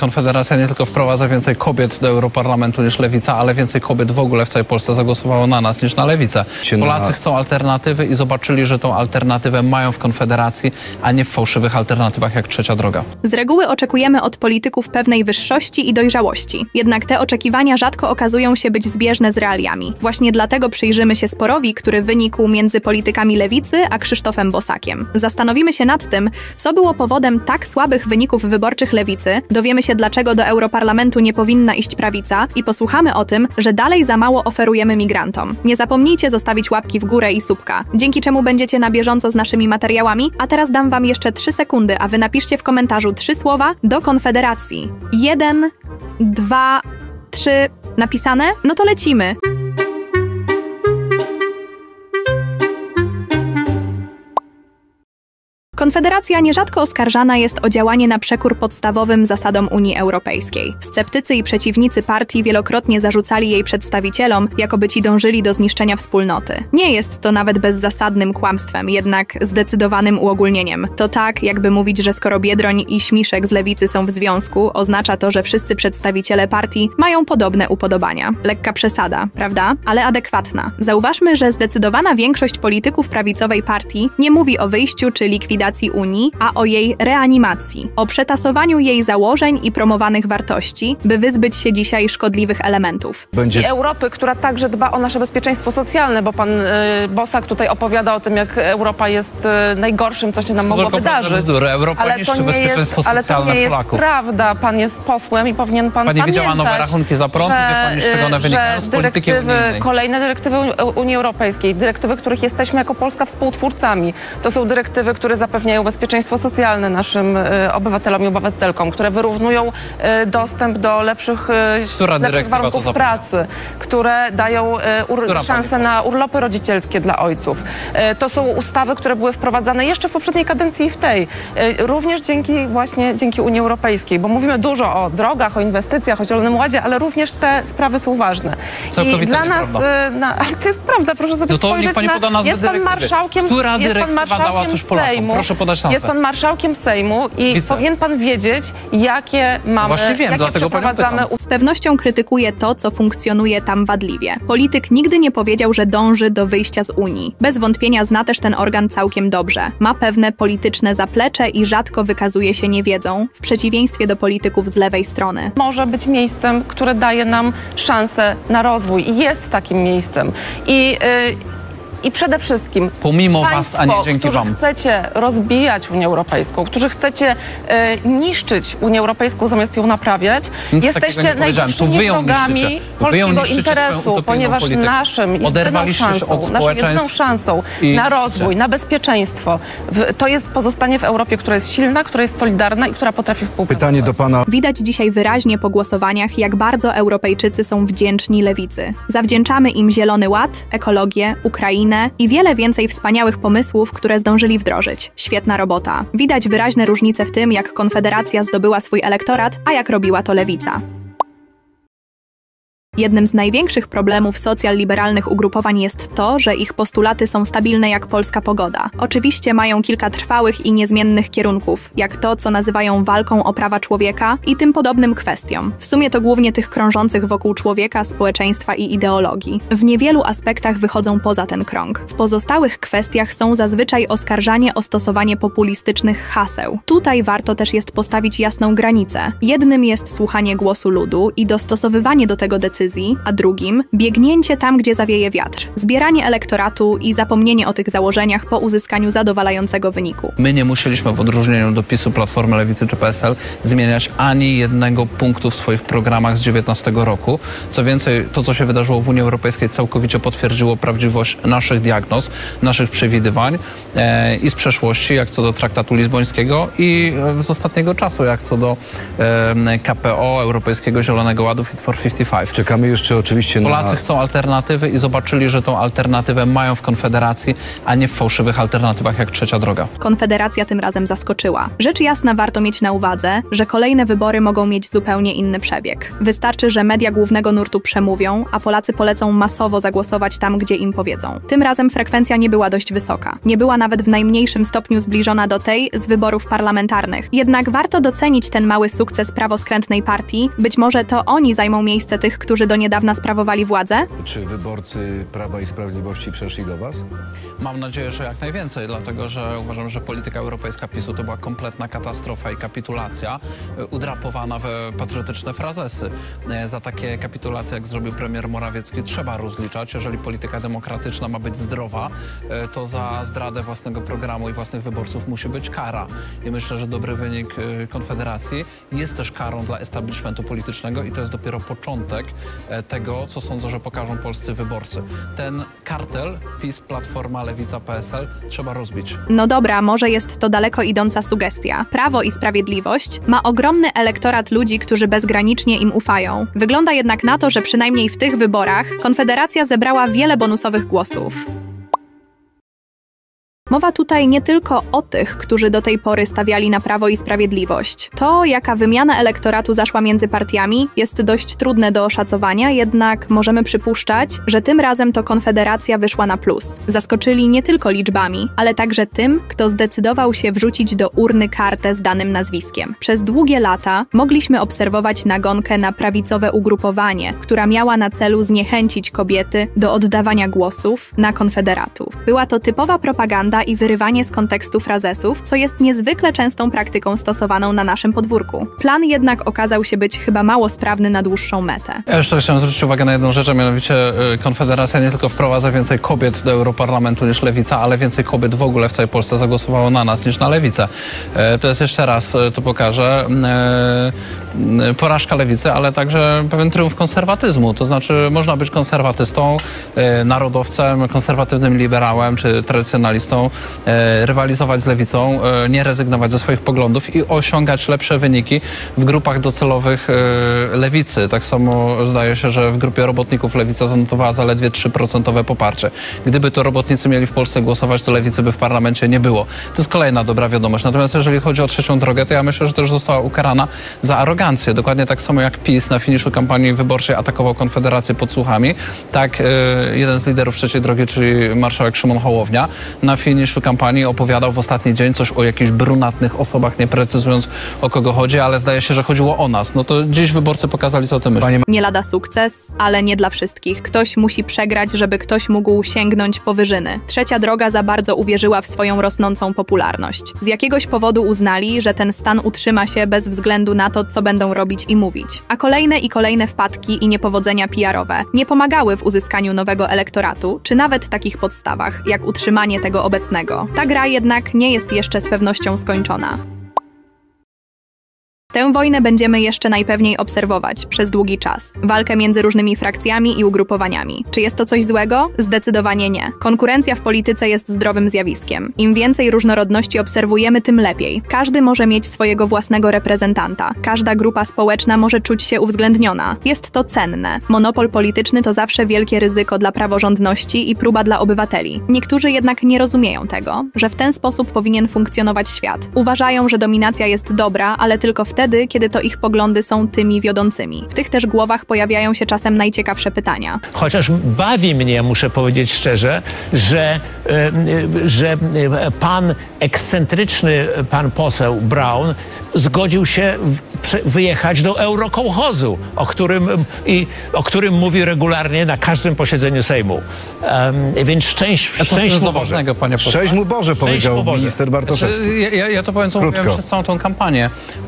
Konfederacja nie tylko wprowadza więcej kobiet do Europarlamentu niż Lewica, ale więcej kobiet w ogóle w całej Polsce zagłosowało na nas niż na Lewicę. Polacy chcą alternatywy i zobaczyli, że tą alternatywę mają w Konfederacji, a nie w fałszywych alternatywach jak Trzecia Droga. Z reguły oczekujemy od polityków pewnej wyższości i dojrzałości. Jednak te oczekiwania rzadko okazują się być zbieżne z realiami. Właśnie dlatego przyjrzymy się sporowi, który wynikł między politykami Lewicy a Krzysztofem Bosakiem. Zastanowimy się nad tym, co było powodem tak słabych wyników wyborczych Lewicy, dowiemy się, dlaczego do Europarlamentu nie powinna iść prawica i posłuchamy o tym, że dalej za mało oferujemy migrantom. Nie zapomnijcie zostawić łapki w górę i subka, dzięki czemu będziecie na bieżąco z naszymi materiałami, a teraz dam wam jeszcze 3 sekundy, a wy napiszcie w komentarzu 3 słowa do Konfederacji. 1, 2, 3. Napisane? No to lecimy! Konfederacja nierzadko oskarżana jest o działanie na przekór podstawowym zasadom Unii Europejskiej. Sceptycy i przeciwnicy partii wielokrotnie zarzucali jej przedstawicielom, jakoby ci dążyli do zniszczenia wspólnoty. Nie jest to nawet bezzasadnym kłamstwem, jednak zdecydowanym uogólnieniem. To tak, jakby mówić, że skoro Biedroń i Śmiszek z Lewicy są w związku, oznacza to, że wszyscy przedstawiciele partii mają podobne upodobania. Lekka przesada, prawda? Ale adekwatna. Zauważmy, że zdecydowana większość polityków prawicowej partii nie mówi o wyjściu czy likwidacji Unii, a o jej reanimacji, o przetasowaniu jej założeń i promowanych wartości, by wyzbyć się dzisiaj szkodliwych elementów. I Europy, która także dba o nasze bezpieczeństwo socjalne, bo pan Bosak tutaj opowiada o tym, jak Europa jest najgorszym, co się nam mogło wydarzyć. Europa niszczy bezpieczeństwo socjalne Polaków. Prawda, pan jest posłem i powinien pan Pani pamiętać, widziała nowe rachunki za prąd, wie pani, z czego one wynikają? Z polityki unijnej. Kolejne dyrektywy Unii Europejskiej, dyrektywy, których jesteśmy jako Polska współtwórcami. To są dyrektywy, które zapewniają bezpieczeństwo socjalne naszym obywatelom i obywatelkom, które wyrównują dostęp do lepszych warunków pracy, które dają szansę na urlopy rodzicielskie dla ojców. To są ustawy, które były wprowadzane jeszcze w poprzedniej kadencji i w tej. Również dzięki Unii Europejskiej, bo mówimy dużo o drogach, o inwestycjach, o Zielonym Ładzie, ale również te sprawy są ważne. Całkowicie I dla nas, ale to jest prawda, proszę sobie spojrzeć na... Jest pan marszałkiem Sejmu. Proszę podać szansę. Jest pan marszałkiem Sejmu i powinien pan wiedzieć, jakie mamy, właśnie wiem, jakie przeprowadzamy. Z pewnością krytykuje to, co funkcjonuje tam wadliwie. Polityk nigdy nie powiedział, że dąży do wyjścia z Unii. Bez wątpienia zna też ten organ całkiem dobrze. Ma pewne polityczne zaplecze i rzadko wykazuje się niewiedzą, w przeciwieństwie do polityków z lewej strony. Może być miejscem, które daje nam szansę na rozwój i jest takim miejscem. I przede wszystkim pomimo państwo, was, a nie dzięki wam, którzy chcecie rozbijać Unię Europejską, którzy chcecie niszczyć Unię Europejską zamiast ją naprawiać, jesteście największymi wrogami polskiego interesu, ponieważ naszym jedyną szansą na rozwój, na bezpieczeństwo, to jest pozostanie w Europie, która jest silna, która jest solidarna i która potrafi współpracować. Pytanie do pana. Widać dzisiaj wyraźnie po głosowaniach, jak bardzo Europejczycy są wdzięczni Lewicy. Zawdzięczamy im Zielony Ład, ekologię, Ukrainę i wiele więcej wspaniałych pomysłów, które zdążyli wdrożyć. Świetna robota. Widać wyraźne różnice w tym, jak Konfederacja zdobyła swój elektorat, a jak robiła to Lewica. Jednym z największych problemów socjal-liberalnych ugrupowań jest to, że ich postulaty są stabilne jak polska pogoda. Oczywiście mają kilka trwałych i niezmiennych kierunków, jak to, co nazywają walką o prawa człowieka i tym podobnym kwestiom. W sumie to głównie tych krążących wokół człowieka, społeczeństwa i ideologii. W niewielu aspektach wychodzą poza ten krąg. W pozostałych kwestiach są zazwyczaj oskarżanie o stosowanie populistycznych haseł. Tutaj warto też jest postawić jasną granicę. Jednym jest słuchanie głosu ludu i dostosowywanie do tego decyzji, a drugim biegnięcie tam, gdzie zawieje wiatr, zbieranie elektoratu i zapomnienie o tych założeniach po uzyskaniu zadowalającego wyniku. My nie musieliśmy w odróżnieniu do PiS-u, Platformy, Lewicy czy PSL zmieniać ani jednego punktu w swoich programach z 2019 roku. Co więcej, to, co się wydarzyło w Unii Europejskiej, całkowicie potwierdziło prawdziwość naszych diagnoz, naszych przewidywań i z przeszłości, jak co do traktatu lizbońskiego, i z ostatniego czasu, jak co do KPO, Europejskiego Zielonego Ładu Fit for 55. Czekamy jeszcze oczywiście Polacy chcą alternatywy i zobaczyli, że tą alternatywę mają w Konfederacji, a nie w fałszywych alternatywach jak Trzecia Droga. Konfederacja tym razem zaskoczyła. Rzecz jasna warto mieć na uwadze, że kolejne wybory mogą mieć zupełnie inny przebieg. Wystarczy, że media głównego nurtu przemówią, a Polacy polecą masowo zagłosować tam, gdzie im powiedzą. Tym razem frekwencja nie była dość wysoka. Nie była nawet w najmniejszym stopniu zbliżona do tej z wyborów parlamentarnych. Jednak warto docenić ten mały sukces prawoskrętnej partii. Być może to oni zajmą miejsce tych, którzy do niedawna sprawowali władzę? Czy wyborcy Prawa i Sprawiedliwości przeszli do was? Mam nadzieję, że jak najwięcej, dlatego że uważam, że polityka europejska PiS-u to była kompletna katastrofa i kapitulacja, udrapowana w patriotyczne frazesy. Za takie kapitulacje, jak zrobił premier Morawiecki, trzeba rozliczać. Jeżeli polityka demokratyczna ma być zdrowa, to za zdradę własnego programu i własnych wyborców musi być kara. I myślę, że dobry wynik Konfederacji jest też karą dla establishmentu politycznego i to jest dopiero początek tego, co sądzę, że pokażą polscy wyborcy. Ten kartel PiS, Platforma, Lewica, PSL trzeba rozbić. No dobra, może jest to daleko idąca sugestia. Prawo i Sprawiedliwość ma ogromny elektorat ludzi, którzy bezgranicznie im ufają. Wygląda jednak na to, że przynajmniej w tych wyborach Konfederacja zebrała wiele bonusowych głosów. Mowa tutaj nie tylko o tych, którzy do tej pory stawiali na Prawo i Sprawiedliwość. To, jaka wymiana elektoratu zaszła między partiami, jest dość trudne do oszacowania, jednak możemy przypuszczać, że tym razem to Konfederacja wyszła na plus. Zaskoczyli nie tylko liczbami, ale także tym, kto zdecydował się wrzucić do urny kartę z danym nazwiskiem. Przez długie lata mogliśmy obserwować nagonkę na prawicowe ugrupowanie, która miała na celu zniechęcić kobiety do oddawania głosów na konfederatów. Była to typowa propaganda i wyrywanie z kontekstu frazesów, co jest niezwykle częstą praktyką stosowaną na naszym podwórku. Plan jednak okazał się być chyba mało sprawny na dłuższą metę. Ja jeszcze chciałem zwrócić uwagę na jedną rzecz, a mianowicie Konfederacja nie tylko wprowadza więcej kobiet do Europarlamentu niż Lewica, ale więcej kobiet w ogóle w całej Polsce zagłosowało na nas niż na Lewicę. To jest jeszcze raz, to pokażę, porażka Lewicy, ale także pewien triumf konserwatyzmu. To znaczy można być konserwatystą, narodowcem, konserwatywnym liberałem czy tradycjonalistą, rywalizować z Lewicą, nie rezygnować ze swoich poglądów i osiągać lepsze wyniki w grupach docelowych Lewicy. Tak samo zdaje się, że w grupie robotników Lewica zanotowała zaledwie 3% poparcie. Gdyby to robotnicy mieli w Polsce głosować, to Lewicy by w parlamencie nie było. To jest kolejna dobra wiadomość. Natomiast jeżeli chodzi o Trzecią Drogę, to ja myślę, że też została ukarana za arogancję. Dokładnie tak samo jak PiS na finiszu kampanii wyborczej atakował Konfederację podsłuchami, tak jeden z liderów Trzeciej Drogi, czyli marszałek Szymon Hołownia, na finiszu kampanii opowiadał w ostatni dzień coś o jakichś brunatnych osobach, nie precyzując, o kogo chodzi, ale zdaje się, że chodziło o nas. No to dziś wyborcy pokazali, co o tym myślą. Nie lada sukces, ale nie dla wszystkich. Ktoś musi przegrać, żeby ktoś mógł sięgnąć po wyżyny. Trzecia Droga za bardzo uwierzyła w swoją rosnącą popularność. Z jakiegoś powodu uznali, że ten stan utrzyma się bez względu na to, co będą robić i mówić. A kolejne i kolejne wpadki i niepowodzenia PR-owe nie pomagały w uzyskaniu nowego elektoratu, czy nawet takich podstawach, jak utrzymanie tego obecnego. Ta gra jednak nie jest jeszcze z pewnością skończona. Tę wojnę będziemy jeszcze najpewniej obserwować przez długi czas. Walkę między różnymi frakcjami i ugrupowaniami. Czy jest to coś złego? Zdecydowanie nie. Konkurencja w polityce jest zdrowym zjawiskiem. Im więcej różnorodności obserwujemy, tym lepiej. Każdy może mieć swojego własnego reprezentanta. Każda grupa społeczna może czuć się uwzględniona. Jest to cenne. Monopol polityczny to zawsze wielkie ryzyko dla praworządności i próba dla obywateli. Niektórzy jednak nie rozumieją tego, że w ten sposób powinien funkcjonować świat. Uważają, że dominacja jest dobra, ale tylko wtedy, kiedy to ich poglądy są tymi wiodącymi. W tych też głowach pojawiają się czasem najciekawsze pytania. Chociaż bawi mnie, muszę powiedzieć szczerze, że ekscentryczny pan poseł Braun zgodził się wyjechać do eurokołchozu, o którym mówi regularnie na każdym posiedzeniu Sejmu. Więc szczęść mu Boże. Panie poseł. Szczęść mu Boże, powiedział minister Bartoszewski. Ja to powiem, co mówiłem przez całą tą kampanię.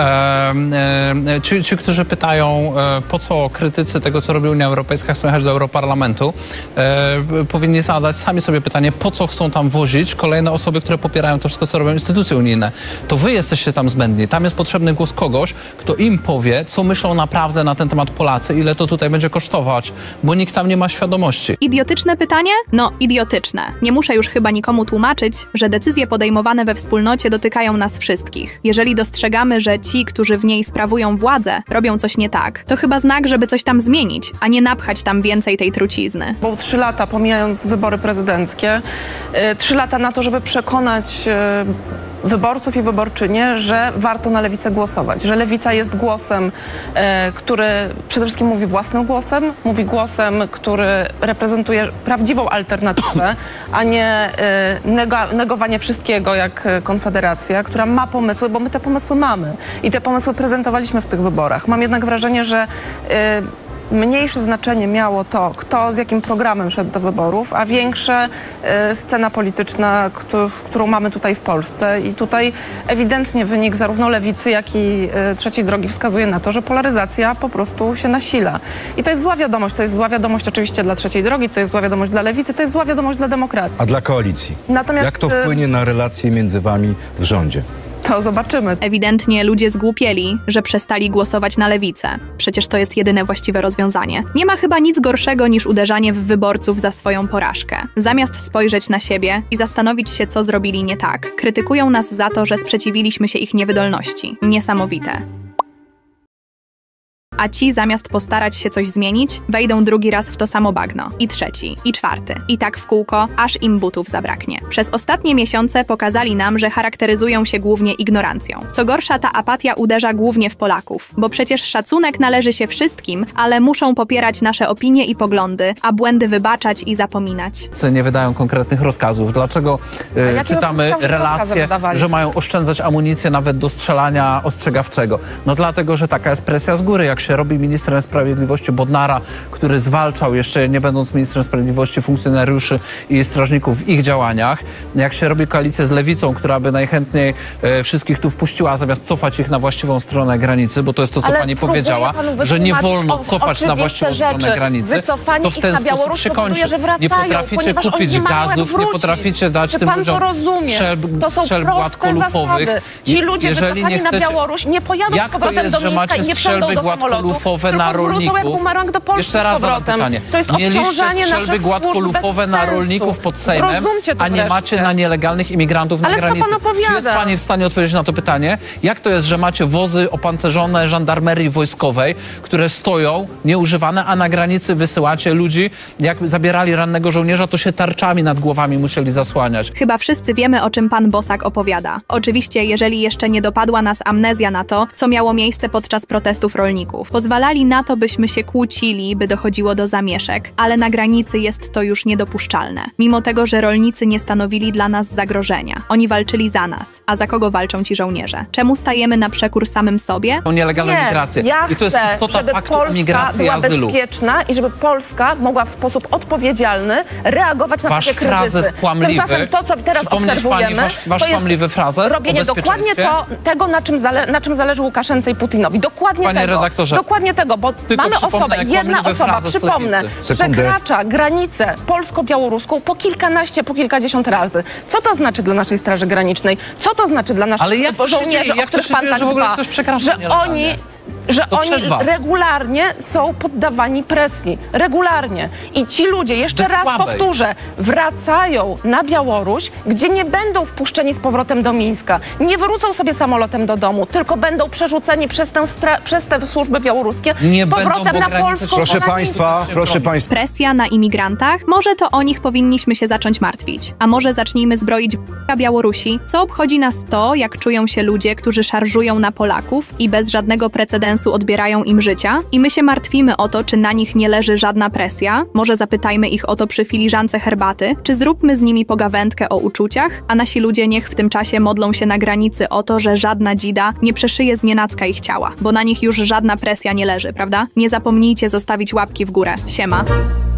Ci, którzy pytają, po co krytycy tego, co robi Unia Europejska, chcą jechać do Europarlamentu, powinni zadać sami sobie pytanie, po co chcą tam wozić kolejne osoby, które popierają to wszystko, co robią instytucje unijne. To wy jesteście tam zbędni. Tam jest potrzebny głos kogoś, kto im powie, co myślą naprawdę na ten temat Polacy, ile to tutaj będzie kosztować, bo nikt tam nie ma świadomości. Idiotyczne pytanie? No, idiotyczne. Nie muszę już chyba nikomu tłumaczyć, że decyzje podejmowane we wspólnocie dotykają nas wszystkich. Jeżeli dostrzegamy, że ci, którzy którzy w niej sprawują władzę, robią coś nie tak, to chyba znak, żeby coś tam zmienić, a nie napchać tam więcej tej trucizny. Bo 3 lata, pomijając wybory prezydenckie, 3 lata na to, żeby przekonać wyborców i wyborczynie, że warto na lewicę głosować, że lewica jest głosem, który przede wszystkim mówi własnym głosem, mówi głosem, który reprezentuje prawdziwą alternatywę, a nie negowanie wszystkiego jak Konfederacja, która ma pomysły, bo my te pomysły mamy i te pomysły prezentowaliśmy w tych wyborach. Mam jednak wrażenie, że mniejsze znaczenie miało to, kto z jakim programem szedł do wyborów, a większe scena polityczna, którą mamy tutaj w Polsce. I tutaj ewidentnie wynik zarówno lewicy, jak i trzeciej drogi wskazuje na to, że polaryzacja po prostu się nasila. I to jest zła wiadomość. To jest zła wiadomość oczywiście dla trzeciej drogi, to jest zła wiadomość dla lewicy, to jest zła wiadomość dla demokracji. A dla koalicji? Natomiast Jak to wpłynie na relacje między wami w rządzie? to zobaczymy. Ewidentnie ludzie zgłupieli, że przestali głosować na lewicę. Przecież to jest jedyne właściwe rozwiązanie. Nie ma chyba nic gorszego niż uderzanie w wyborców za swoją porażkę. Zamiast spojrzeć na siebie i zastanowić się, co zrobili nie tak, krytykują nas za to, że sprzeciwiliśmy się ich niewydolności. Niesamowite. A ci, zamiast postarać się coś zmienić, wejdą drugi raz w to samo bagno. I trzeci, i czwarty. I tak w kółko, aż im butów zabraknie. Przez ostatnie miesiące pokazali nam, że charakteryzują się głównie ignorancją. Co gorsza, ta apatia uderza głównie w Polaków. Bo przecież szacunek należy się wszystkim, ale muszą popierać nasze opinie i poglądy, a błędy wybaczać i zapominać. Nie wydają konkretnych rozkazów. Dlaczego czytamy relacje, że mają oszczędzać amunicję nawet do strzelania ostrzegawczego? No dlatego, że taka jest presja z góry. Jak się robi ministrem sprawiedliwości Bodnara, który zwalczał jeszcze nie będąc ministrem sprawiedliwości funkcjonariuszy i strażników w ich działaniach, jak się robi koalicję z lewicą, która by najchętniej wszystkich tu wpuściła, zamiast cofać ich na właściwą stronę granicy, bo to jest to, co pani powiedziała, że nie wolno cofać na właściwą stronę granicy, to w ten sposób się kończy. Nie potraficie kupić gazów, nie potraficie dać tym ludziom strzelb gładkolufowych. Ci ludzie wycofani na Białoruś nie pojadą z powrotem do Mińska i nie wsiądą do samolotu, na rolników. Jak bumerang do Polski. Jeszcze raz zadam pytanie. To jest obciążanie strzelby gładkolufowe na rolników pod Sejmem, a nie macie na nielegalnych imigrantów na granicy. Czy jest pani w stanie odpowiedzieć na to pytanie? Jak to jest, że macie wozy opancerzone żandarmerii wojskowej, które stoją nieużywane, a na granicy wysyłacie ludzi? Jak zabierali rannego żołnierza, to się tarczami nad głowami musieli zasłaniać. Chyba wszyscy wiemy, o czym pan Bosak opowiada. Oczywiście, jeżeli jeszcze nie dopadła nas amnezja na to, co miało miejsce podczas protestów rolników. Pozwalali na to, byśmy się kłócili, by dochodziło do zamieszek, ale na granicy jest to już niedopuszczalne. Mimo tego, że rolnicy nie stanowili dla nas zagrożenia. Oni walczyli za nas. A za kogo walczą ci żołnierze? Czemu stajemy na przekór samym sobie? To nielegalna migrację. I to jest istota żeby paktu Polska o migracji i była azylu. bezpieczna i żeby Polska mogła w sposób odpowiedzialny reagować na takie kryzysy. Frazes kłamliwy. Tymczasem to, co teraz obserwujemy, wasz to jest kłamliwy frazes robienie dokładnie tego, na czym zależy Łukaszence i Putinowi. Dokładnie Panie tego. redaktorze, Dokładnie tego, bo mamy osobę, jedna osoba, przypomnę, przekracza granicę polsko-białoruską po kilkanaście, po kilkadziesiąt razy. Co to znaczy dla naszej Straży Granicznej? Co to znaczy dla naszych żołnierzy, o których pan tak dba? Że oni regularnie są poddawani presji. Regularnie. I ci ludzie, jeszcze raz powtórzę, wracają na Białoruś, gdzie nie będą wpuszczeni z powrotem do Mińska. Nie wrócą sobie samolotem do domu, tylko będą przerzuceni przez te służby białoruskie z powrotem na polską Proszę państwa. Presja na imigrantach? Może to o nich powinniśmy się zacząć martwić. A może zacznijmy zbroić Białorusi? Co obchodzi nas to, jak czują się ludzie, którzy szarżują na Polaków i bez żadnego precedensu odbierają im życia? I my się martwimy o to, czy na nich nie leży żadna presja? Może zapytajmy ich o to przy filiżance herbaty? Czy zróbmy z nimi pogawędkę o uczuciach? A nasi ludzie niech w tym czasie modlą się na granicy o to, że żadna dzida nie przeszyje znienacka ich ciała, bo na nich już żadna presja nie leży, prawda? Nie zapomnijcie zostawić łapki w górę. Siema!